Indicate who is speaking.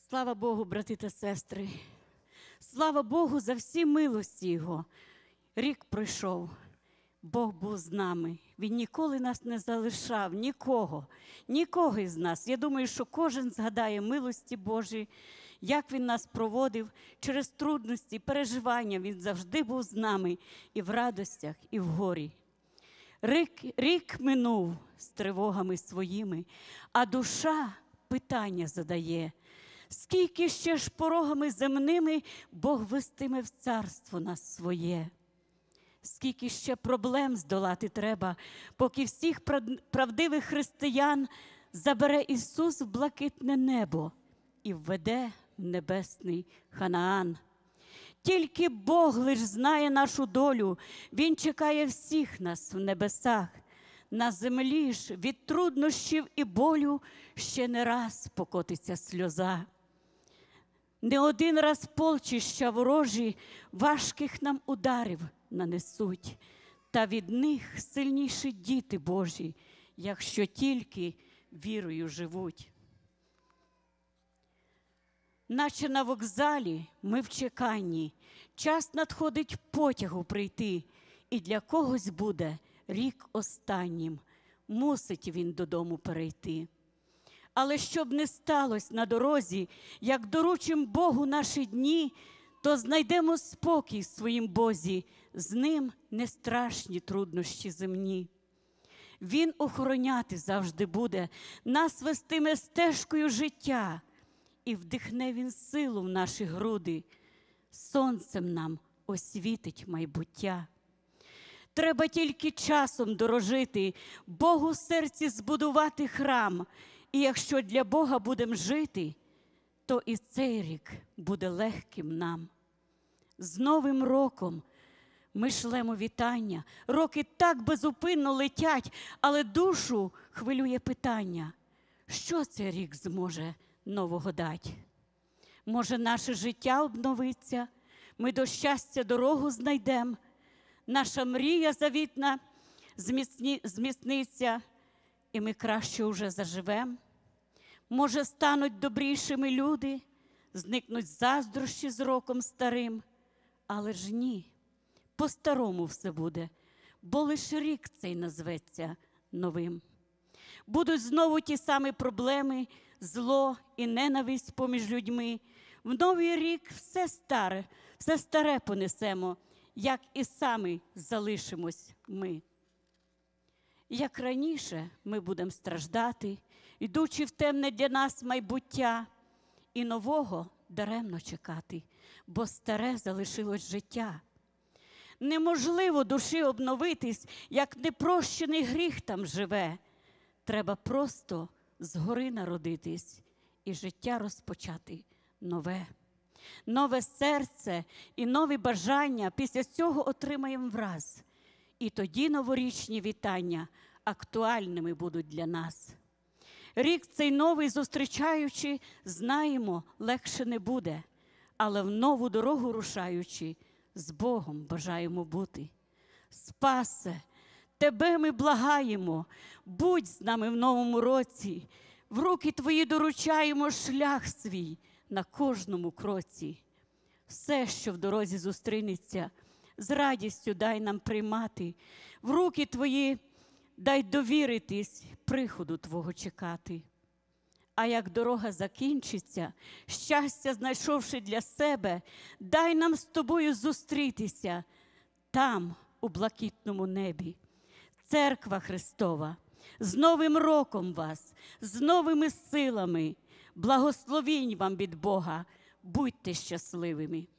Speaker 1: Слава Богу, брати та сестри! Слава Богу за всі милості Його! Рік пройшов, Бог був з нами. Він ніколи нас не залишав, нікого із нас. Я думаю, що кожен згадає милості Божі, як Він нас проводив через трудності, переживання. Він завжди був з нами і в радостях, і в горі. Рік минув з тривогами своїми, а душа питання задає. Скільки ще ж порогами земними Бог вестиме в царство нас своє? Скільки ще проблем здолати треба, поки всіх правдивих християн забере Ісус в блакитне небо і введе в небесний Ханаан. Тільки Бог лиш знає нашу долю, Він чекає всіх нас в небесах. На землі ж від труднощів і болю ще не раз покотиться сльоза. Не один раз полчища ворожі важких нам ударів нанесуть, та від них сильніші діти Божі, якщо тільки вірою живуть. Наче на вокзалі ми в чеканні, час надходить потягу прийти, і для когось буде рік останнім, мусить він додому перейти. Але щоб не сталося на дорозі, як доручим Богу наші дні, то знайдемо спокій в своїм Бозі, з ним не страшні труднощі земні. Він охороняти завжди буде, нас вестиме стежкою життя, і вдихне він силу в наші груди, сонцем нам освітить майбуття. Треба тільки часом дорожити, Богу в серці збудувати храм, і якщо для Бога будем жити, то і цей рік буде легким нам. З Новим роком ми шлемо вітання, роки так безупинно летять, але душу хвилює питання, що цей рік зможе нового дать? Може, наше життя обновиться, ми до щастя дорогу знайдем, наша мрія завітна зміцниться, і ми краще уже заживем. Може, стануть добрішими люди, зникнуть заздрощі з роком старим, але ж ні, по-старому все буде, бо лише рік цей назветься новим. Будуть знову ті самі проблеми, зло і ненависть поміж людьми. В новий рік все старе понесемо, як і самі залишимось ми. Як раніше ми будемо страждати, йдучи в темне для нас майбуття, і нового даремно чекати, бо старе залишилось життя. Неможливо душі обновитись, як непрощений гріх там живе. Треба просто згори народитись і життя розпочати нове. Нове серце і нові бажання після цього отримаємо враз. І тоді новорічні вітання актуальними будуть для нас. Рік цей новий зустрічаючи, знаємо, легше не буде, але в нову дорогу рушаючи, з Богом бажаємо бути. Спасе, Тебе ми благаємо, будь з нами в новому році, в руки Твої доручаємо шлях свій на кожному кроці. Все, що в дорозі зустрінеться, з радістю дай нам приймати, в руки Твої дай довіритись, приходу Твого чекати. А як дорога закінчиться, щастя знайшовши для себе, дай нам з Тобою зустрітися там, у блакитному небі. Церква Христова, з Новим роком вас, з новими силами, благословінь вам від Бога, будьте щасливими.